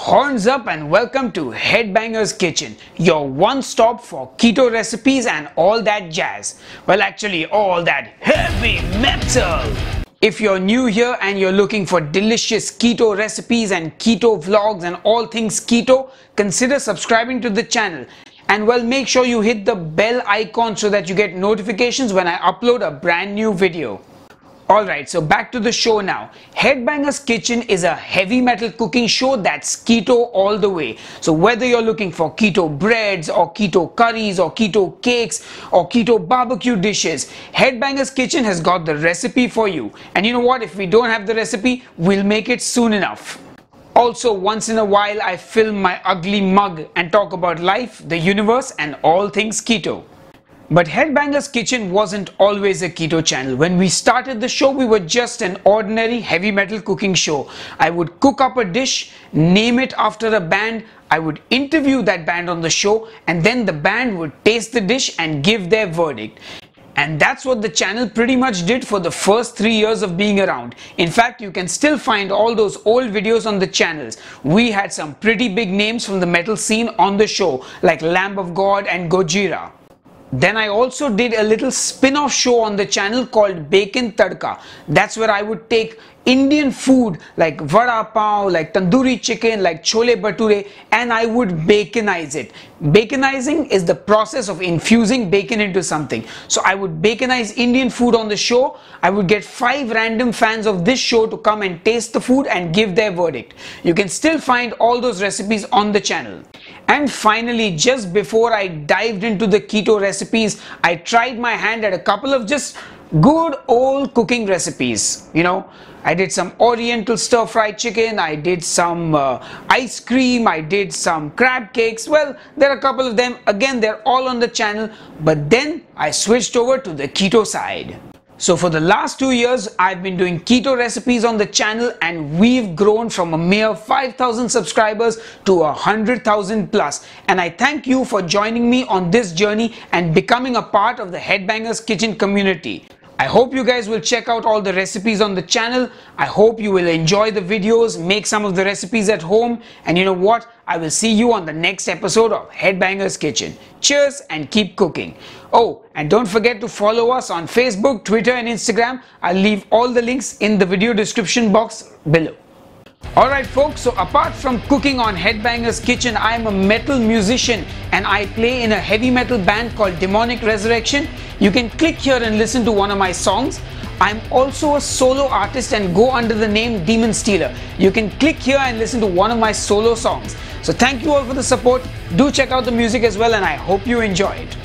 Horns up and welcome to Headbanger's Kitchen, your one-stop for keto recipes and all that jazz. Well, actually, all that heavy metal. If you're new here and you're looking for delicious keto recipes and keto vlogs and all things keto, consider subscribing to the channel. And well, make sure you hit the bell icon so that you get notifications when I upload a brand new video. Alright, so back to the show now. Headbanger's Kitchen is a heavy metal cooking show that's keto all the way. So whether you're looking for keto breads or keto curries or keto cakes or keto barbecue dishes, Headbanger's Kitchen has got the recipe for you. And you know what? If we don't have the recipe, we'll make it soon enough. Also, once in a while, I film my ugly mug and talk about life, the universe, and all things keto. But Headbanger's Kitchen wasn't always a keto channel. When we started the show, we were just an ordinary heavy metal cooking show. I would cook up a dish, name it after a band, I would interview that band on the show, and then the band would taste the dish and give their verdict. And that's what the channel pretty much did for the first 3 years of being around. In fact, you can still find all those old videos on the channels. We had some pretty big names from the metal scene on the show, like Lamb of God and Gojira. Then I also did a little spin-off show on the channel called Bacon Tadka. That's where I would take Indian food like vada pav, like tandoori chicken, like chole bhature, and I would baconize it. Baconizing is the process of infusing bacon into something. So I would baconize Indian food on the show. I would get 5 random fans of this show to come and taste the food and give their verdict. You can still find all those recipes on the channel. And finally, just before I dived into the keto recipes, I tried my hand at a couple of just good old cooking recipes. You know, I did some oriental stir-fried chicken, I did some ice cream, I did some crab cakes. Well, there are a couple of them. Again, they're all on the channel, but then I switched over to the keto side. So for the last 2 years, I've been doing keto recipes on the channel, and we've grown from a mere 5,000 subscribers to 100,000 plus. And I thank you for joining me on this journey and becoming a part of the Headbanger's Kitchen community. I hope you guys will check out all the recipes on the channel. I hope you will enjoy the videos, make some of the recipes at home, and you know what? I will see you on the next episode of Headbanger's Kitchen. Cheers and keep cooking. Oh, and don't forget to follow us on Facebook, Twitter and Instagram. I'll leave all the links in the video description box below. Alright folks, so apart from cooking on Headbanger's Kitchen, I'm a metal musician and I play in a heavy metal band called Demonic Resurrection. You can click here and listen to one of my songs. I'm also a solo artist and go under the name Demonstealer. You can click here and listen to one of my solo songs. So thank you all for the support. Do check out the music as well, and I hope you enjoy it.